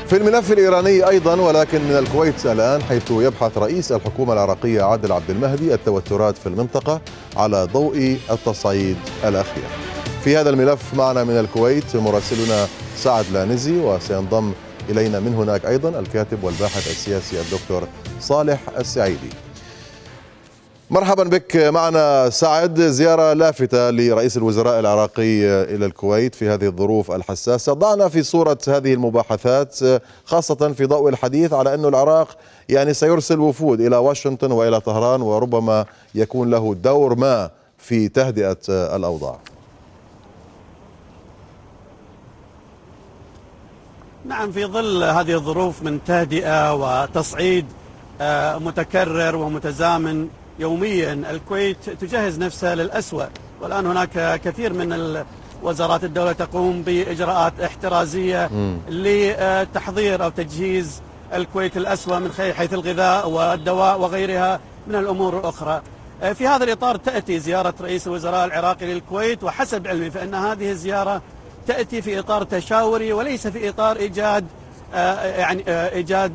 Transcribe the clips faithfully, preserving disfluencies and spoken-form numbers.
في الملف الإيراني أيضا ولكن من الكويت الآن، حيث يبحث رئيس الحكومة العراقية عادل عبد المهدي التوترات في المنطقة على ضوء التصعيد الأخير. في هذا الملف معنا من الكويت مراسلنا سعد لانزي، وسينضم إلينا من هناك أيضا الكاتب والباحث السياسي الدكتور صالح السعيدي. مرحبا بك معنا سعد. زيارة لافتة لرئيس الوزراء العراقي إلى الكويت في هذه الظروف الحساسة. ضعنا في صورة هذه المباحثات، خاصة في ضوء الحديث على أن العراق يعني سيرسل وفود إلى واشنطن وإلى طهران، وربما يكون له دور ما في تهدئة الأوضاع. نعم، في ظل هذه الظروف من تهدئة وتصعيد متكرر ومتزامن يوميا، الكويت تجهز نفسها للأسوأ، والآن هناك كثير من وزارات الدولة تقوم بإجراءات احترازية لتحضير أو تجهيز الكويت الأسوأ من حيث الغذاء والدواء وغيرها من الأمور الأخرى. في هذا الإطار تأتي زيارة رئيس الوزراء العراقي للكويت، وحسب علمي فإن هذه الزيارة تأتي في إطار تشاوري وليس في إطار إيجاد يعني إيجاد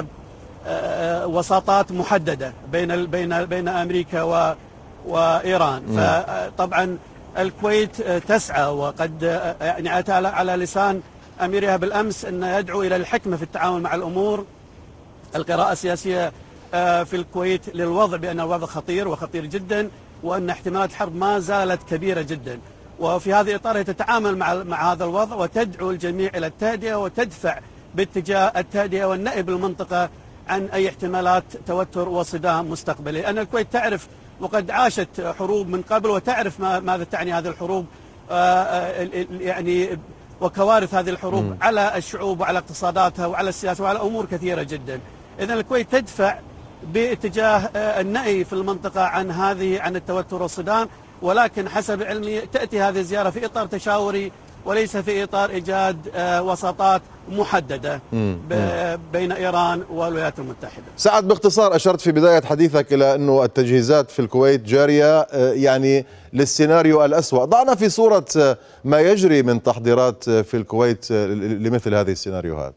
وساطات محددة بين بين بين أمريكا وإيران. فطبعا الكويت تسعى، وقد يعني أتى على لسان أميرها بالأمس أن يدعو إلى الحكمة في التعامل مع الأمور. القراءة السياسية في الكويت للوضع بأن الوضع خطير وخطير جدا، وأن احتمالات الحرب ما زالت كبيرة جدا، وفي هذه الإطار تتعامل مع مع هذا الوضع وتدعو الجميع إلى التهدئة وتدفع باتجاه التهدئة والنأي بالمنطقة عن أي احتمالات توتر وصدام مستقبلي. لأن الكويت تعرف وقد عاشت حروب من قبل، وتعرف ماذا تعني هذه الحروب يعني وكوارث هذه الحروب م. على الشعوب وعلى اقتصاداتها وعلى السياسة وعلى أمور كثيرة جدا. إذن الكويت تدفع باتجاه النأي في المنطقة عن هذه عن التوتر والصدام، ولكن حسب علمي تأتي هذه الزيارة في إطار تشاوري وليس في إطار إيجاد وساطات محددة بين إيران والولايات المتحدة. سعد، باختصار أشرت في بداية حديثك إلى أنه التجهيزات في الكويت جارية يعني للسيناريو الأسوأ. ضعنا في صورة ما يجري من تحضيرات في الكويت لمثل هذه السيناريوهات.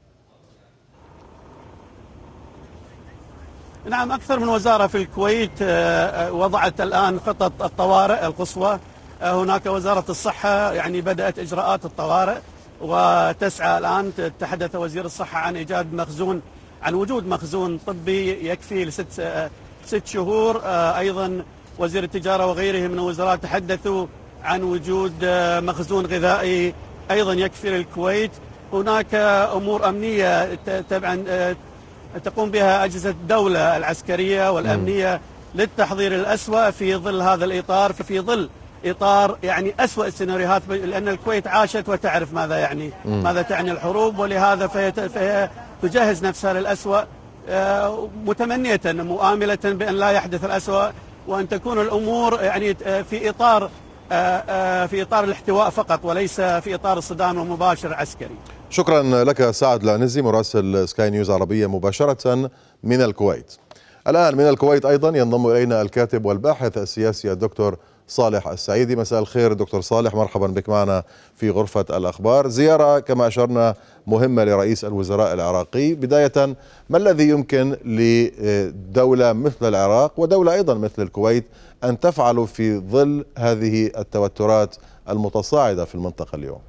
نعم، أكثر من وزارة في الكويت وضعت الآن خطط الطوارئ القصوى. هناك وزارة الصحة يعني بدأت إجراءات الطوارئ، وتسعى الآن. تحدث وزير الصحة عن إيجاد مخزون عن وجود مخزون طبي يكفي لست ست شهور. أيضا وزير التجارة وغيره من الوزراء تحدثوا عن وجود مخزون غذائي أيضا يكفي للكويت. هناك أمور أمنية طبعا تقوم بها أجهزة الدولة العسكرية والأمنية للتحضير الأسوأ في ظل هذا الإطار، في ظل إطار يعني أسوأ السيناريوهات، لأن الكويت عاشت وتعرف ماذا يعني م. ماذا تعني الحروب، ولهذا فهي, فهي تجهز نفسها للأسوأ، متمنية مؤاملة بأن لا يحدث الأسوأ، وأن تكون الأمور يعني في إطار في إطار الاحتواء فقط وليس في إطار الصدام المباشر العسكري. شكرا لك سعد لانزي مراسل سكاي نيوز عربية مباشرة من الكويت. الآن من الكويت أيضا ينضم إلينا الكاتب والباحث السياسي الدكتور صالح السعيدي. مساء الخير دكتور صالح، مرحبا بك معنا في غرفة الأخبار. زيارة كما أشرنا مهمة لرئيس الوزراء العراقي. بداية، ما الذي يمكن لدولة مثل العراق ودولة أيضا مثل الكويت أن تفعل في ظل هذه التوترات المتصاعدة في المنطقة اليوم؟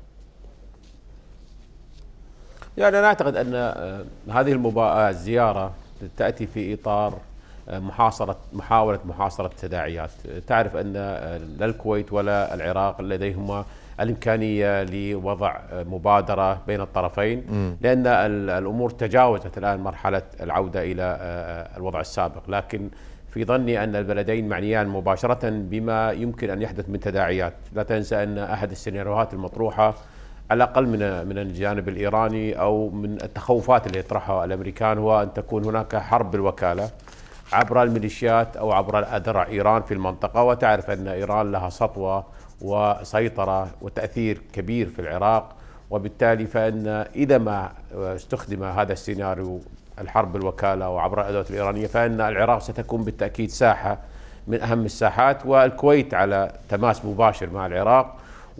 يعني أنا أعتقد أن هذه المبا... الزيارة تأتي في إطار محاصرة محاولة محاصرة التداعيات. تعرف أن لا الكويت ولا العراق لديهما الإمكانية لوضع مبادرة بين الطرفين، م. لأن الأمور تجاوزت الآن مرحلة العودة إلى الوضع السابق. لكن في ظني أن البلدين معنيان مباشرة بما يمكن أن يحدث من تداعيات. لا تنسى أن أحد السيناريوهات المطروحة على الأقل من من الجانب الإيراني أو من التخوفات اللي يطرحها الأمريكان هو أن تكون هناك حرب بالوكالة عبر الميليشيات أو عبر أذرع إيران في المنطقة. وتعرف أن إيران لها سطوة وسيطرة وتأثير كبير في العراق، وبالتالي فإن إذا ما استخدم هذا السيناريو الحرب بالوكالة وعبر الأدوات الإيرانية فإن العراق ستكون بالتأكيد ساحة من أهم الساحات، والكويت على تماس مباشر مع العراق.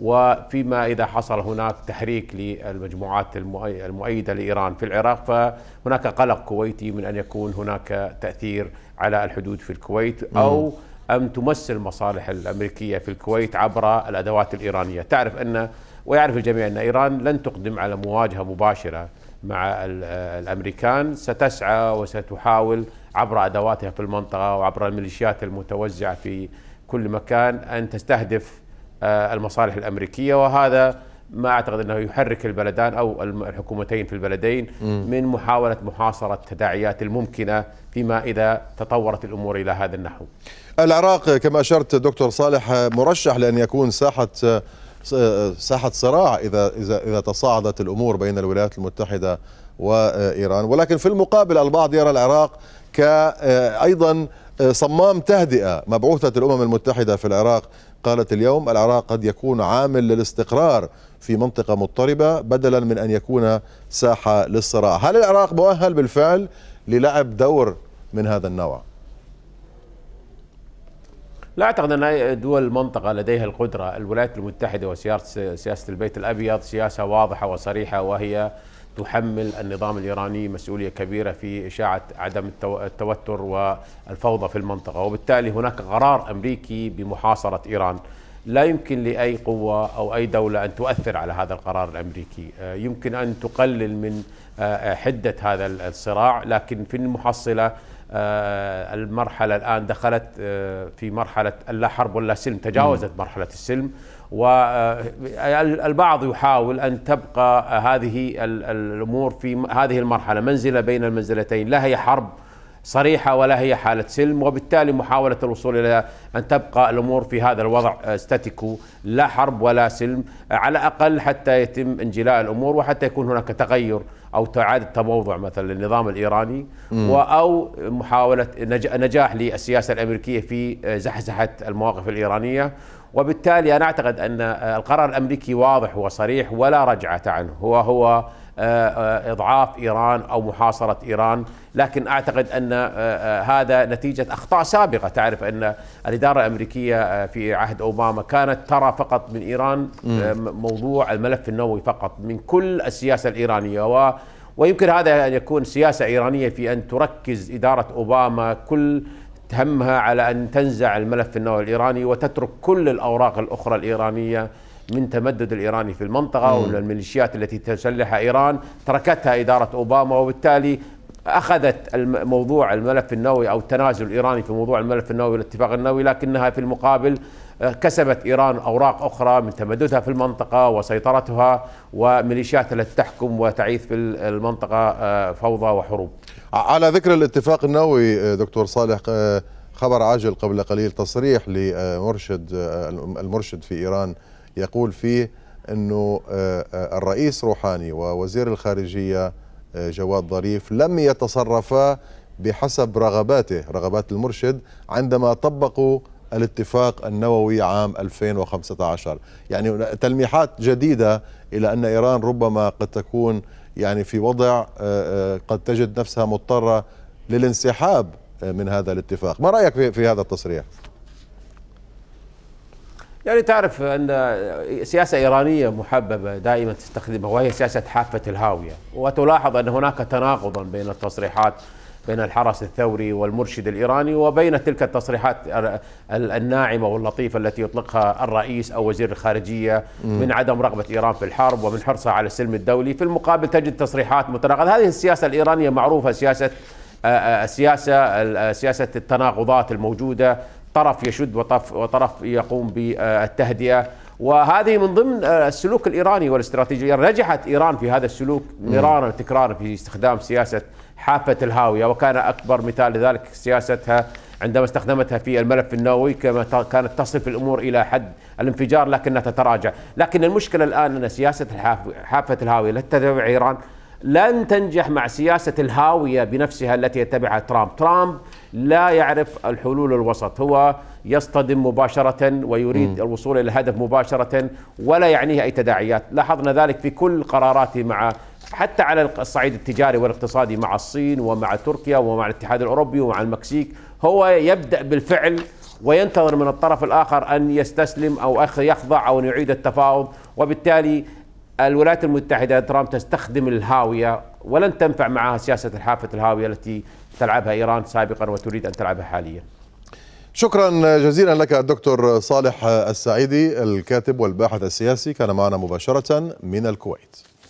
وفيما إذا حصل هناك تحريك للمجموعات المؤيدة لإيران في العراق، فهناك قلق كويتي من أن يكون هناك تأثير على الحدود في الكويت، أو أن تمثل المصالح الأمريكية في الكويت عبر الأدوات الإيرانية. تعرف أن ويعرف الجميع أن إيران لن تقدم على مواجهة مباشرة مع الأمريكان، ستسعى وستحاول عبر أدواتها في المنطقة وعبر الميليشيات المتوزعة في كل مكان أن تستهدف المصالح الأمريكية، وهذا ما أعتقد أنه يحرك البلدان أو الحكومتين في البلدين من محاولة محاصرة التداعيات الممكنة فيما إذا تطورت الأمور إلى هذا النحو. العراق كما أشرت دكتور صالح مرشح لأن يكون ساحة ساحة صراع إذا إذا إذا تصاعدت الأمور بين الولايات المتحدة وإيران، ولكن في المقابل البعض يرى العراق كأيضا صمام تهدئة. مبعوثة الأمم المتحدة في العراق قالت اليوم العراق قد يكون عامل للاستقرار في منطقة مضطربة بدلا من أن يكون ساحة للصراع. هل العراق مؤهل بالفعل للعب دور من هذا النوع؟ لا أعتقد أن دول المنطقة لديها القدرة. الولايات المتحدة وسياسة البيت الأبيض سياسة واضحة وصريحة، وهي تحمل النظام الإيراني مسؤولية كبيرة في إشاعة عدم التوتر والفوضى في المنطقة، وبالتالي هناك قرار أمريكي بمحاصرة إيران. لا يمكن لأي قوة أو أي دولة أن تؤثر على هذا القرار الأمريكي. يمكن أن تقلل من حدة هذا الصراع، لكن في المحصلة المرحلة الآن دخلت في مرحلة اللا حرب ولا سلم، تجاوزت مرحلة السلم، والبعض يحاول أن تبقى هذه الأمور في هذه المرحلة منزلة بين المنزلتين، لا هي حرب صريحة ولا هي حالة سلم، وبالتالي محاولة الوصول إلى أن تبقى الأمور في هذا الوضع ستاتيكو، لا حرب ولا سلم على الأقل حتى يتم انجلاء الأمور وحتى يكون هناك تغير أو إعادة تموضع مثلا للنظام الإيراني، أو محاولة نجاح للسياسة الأمريكية في زحزحة المواقف الإيرانية. وبالتالي أنا أعتقد أن القرار الأمريكي واضح وصريح ولا رجعة عنه، هو هو إضعاف إيران أو محاصرة إيران، لكن أعتقد أن هذا نتيجة أخطاء سابقة. تعرف أن الإدارة الأمريكية في عهد أوباما كانت ترى فقط من إيران موضوع الملف النووي فقط من كل السياسة الإيرانية، و ويمكن هذا أن يكون سياسة إيرانية في أن تركز إدارة أوباما كل همها على أن تنزع الملف النووي الإيراني وتترك كل الأوراق الأخرى الإيرانية من تمدد الإيراني في المنطقة والميليشيات التي تسلح إيران تركتها إدارة أوباما، وبالتالي أخذت موضوع الملف النووي أو التنازل الإيراني في موضوع الملف النووي والاتفاق النووي، لكنها في المقابل كسبت إيران أوراق أخرى من تمددها في المنطقة وسيطرتها وميليشيات التي تحكم وتعيث في المنطقة فوضى وحروب. على ذكر الاتفاق النووي دكتور صالح، خبر عاجل قبل قليل تصريح لمرشد المرشد في إيران يقول فيه أنه الرئيس روحاني ووزير الخارجية جواد ظريف لم يتصرفا بحسب رغباته رغبات المرشد عندما طبقوا الاتفاق النووي عام ألفين وخمسة عشر. يعني تلميحات جديدة إلى أن إيران ربما قد تكون يعني في وضع قد تجد نفسها مضطرة للانسحاب من هذا الاتفاق. ما رأيك في, في هذا التصريح؟ يعني تعرف أن سياسة إيرانية محببة دائما تستخدمها، وهي سياسة حافة الهاوية، وتلاحظ أن هناك تناقضا بين التصريحات بين الحرس الثوري والمرشد الإيراني وبين تلك التصريحات الناعمة واللطيفة التي يطلقها الرئيس أو وزير الخارجية من عدم رغبة إيران في الحرب ومن حرصها على السلم الدولي. في المقابل تجد تصريحات متناقضة. هذه السياسة الإيرانية معروفة، سياسة سياسة سياسة التناقضات الموجودة، طرف يشد وطرف يقوم بالتهدئة، وهذه من ضمن السلوك الإيراني والاستراتيجية. نجحت إيران في هذا السلوك مرارا وتكرارا في استخدام سياسة حافة الهاوية، وكان أكبر مثال لذلك سياستها عندما استخدمتها في الملف النووي، كما كانت تصف الأمور إلى حد الانفجار لكنها تتراجع. لكن المشكلة الآن أن سياسة حافة الهاوية التي تتبعها إيران لن تنجح مع سياسة الهاوية بنفسها التي يتبعها ترامب. ترامب لا يعرف الحلول الوسط، هو يصطدم مباشرة ويريد م. الوصول إلى الهدف مباشرة ولا يعنيه أي تداعيات. لاحظنا ذلك في كل قراراته مع حتى على الصعيد التجاري والاقتصادي مع الصين ومع تركيا ومع الاتحاد الأوروبي ومع المكسيك. هو يبدأ بالفعل وينتظر من الطرف الآخر أن يستسلم أو يخضع أو أن يعيد التفاوض، وبالتالي الولايات المتحدة ترامب تستخدم الهاوية ولن تنفع معها سياسة الحافة الهاوية التي تلعبها إيران سابقا وتريد أن تلعبها حاليا. شكرا جزيلا لك الدكتور صالح السعيدي، الكاتب والباحث السياسي، كان معنا مباشرة من الكويت.